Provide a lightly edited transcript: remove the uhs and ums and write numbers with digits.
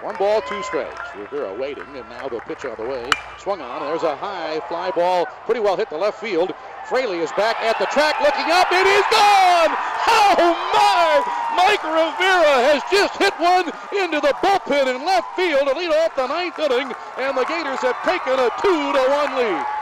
1 ball, 2 strikes. Rivera waiting, and now the pitch on the way. Swung on. There's a high fly ball, pretty well hit the left field. Fraley is back at the track, looking up. It is gone! Oh my! Mike Rivera has just hit one into the bullpen in left field to lead off the 9th inning, and the Gators have taken a 2-1 lead.